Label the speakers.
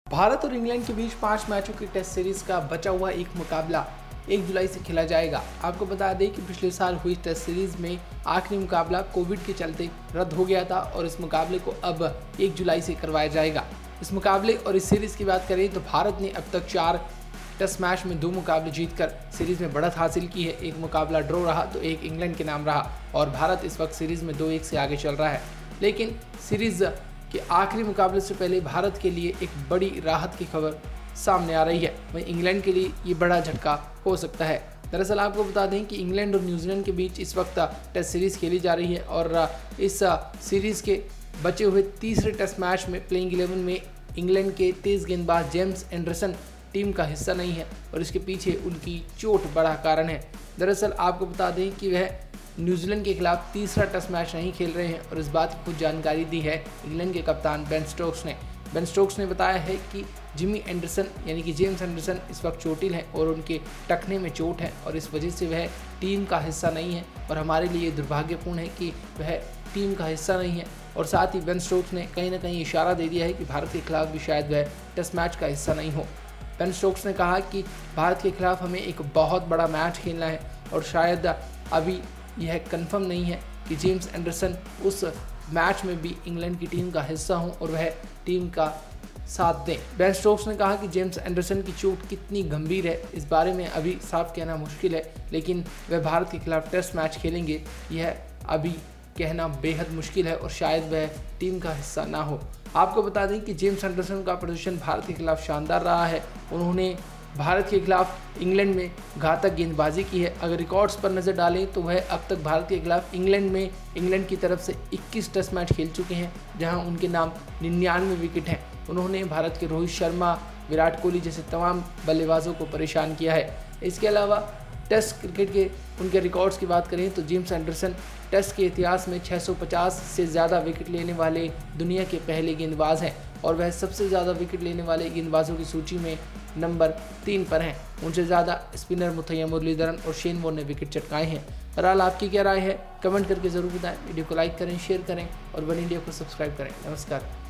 Speaker 1: भारत और इंग्लैंड के बीच 5 मैचों की टेस्ट सीरीज का बचा हुआ एक मुकाबला 1 जुलाई से खेला जाएगा। आपको बता दें कि पिछले साल हुई टेस्ट सीरीज में आखिरी मुकाबला कोविड के चलते रद्द हो गया था और इस मुकाबले को अब 1 जुलाई से करवाया जाएगा। इस मुकाबले और इस सीरीज की बात करें तो भारत ने अब तक 4 टेस्ट मैच में 2 मुकाबले जीतकर सीरीज में बढ़त हासिल की है। एक मुकाबला ड्रॉ रहा तो एक इंग्लैंड के नाम रहा और भारत इस वक्त सीरीज में 2-1 से आगे चल रहा है। लेकिन सीरीज के आखिरी मुकाबले से पहले भारत के लिए एक बड़ी राहत की खबर सामने आ रही है। वहीं इंग्लैंड के लिए ये बड़ा झटका हो सकता है। दरअसल आपको बता दें कि इंग्लैंड और न्यूजीलैंड के बीच इस वक्त टेस्ट सीरीज़ खेली जा रही है और इस सीरीज़ के बचे हुए तीसरे टेस्ट मैच में प्लेइंग 11 में इंग्लैंड के तेज़ गेंदबाज जेम्स एंडरसन टीम का हिस्सा नहीं है और इसके पीछे उनकी चोट बड़ा कारण है। दरअसल आपको बता दें कि वह न्यूजीलैंड के खिलाफ तीसरा टेस्ट मैच नहीं खेल रहे हैं और इस बात की कुछ जानकारी दी है इंग्लैंड के कप्तान बेन स्टोक्स ने। बेन स्टोक्स ने बताया है कि जिमी एंडरसन यानी कि जेम्स एंडरसन इस वक्त चोटिल हैं और उनके टखने में चोट है और इस वजह से वह टीम का हिस्सा नहीं है और हमारे लिए दुर्भाग्यपूर्ण है कि वह टीम का हिस्सा नहीं है। और साथ ही बेन स्टोक्स ने कहीं ना कहीं इशारा दे दिया है कि भारत के खिलाफ भी शायद वह टेस्ट मैच का हिस्सा नहीं हो। बेन स्टोक्स ने कहा कि भारत के खिलाफ हमें एक बहुत बड़ा मैच खेलना है और शायद अभी यह कंफर्म नहीं है कि जेम्स एंडरसन उस मैच में भी इंग्लैंड की टीम का हिस्सा हों और वह टीम का साथ दें। बेन स्टोक्स ने कहा कि जेम्स एंडरसन की चोट कितनी गंभीर है इस बारे में अभी साफ कहना मुश्किल है, लेकिन वह भारत के खिलाफ टेस्ट मैच खेलेंगे यह अभी कहना बेहद मुश्किल है और शायद वह टीम का हिस्सा ना हो। आपको बता दें कि जेम्स एंडरसन का प्रदर्शन भारत के खिलाफ शानदार रहा है। उन्होंने भारत के खिलाफ इंग्लैंड में घातक गेंदबाजी की है। अगर रिकॉर्ड्स पर नज़र डालें तो वह अब तक भारत के खिलाफ इंग्लैंड की तरफ से 21 टेस्ट मैच खेल चुके हैं जहां उनके नाम 99 विकेट हैं। उन्होंने भारत के रोहित शर्मा, विराट कोहली जैसे तमाम बल्लेबाजों को परेशान किया है। इसके अलावा टेस्ट क्रिकेट के उनके रिकॉर्ड्स की बात करें तो जेम्स एंडरसन टेस्ट के इतिहास में 650 से ज़्यादा विकेट लेने वाले दुनिया के पहले गेंदबाज हैं और वह सबसे ज़्यादा विकेट लेने वाले गेंदबाजों की सूची में नंबर 3 पर हैं। उनसे ज़्यादा स्पिनर मुथैया मुरलीधरन और शेन वॉर्न ने विकेट चटकाए हैं। बहरहाल आपकी क्या राय है कमेंट करके ज़रूर बताएं। वीडियो को लाइक करें, शेयर करें और वन इंडिया को सब्सक्राइब करें। नमस्कार।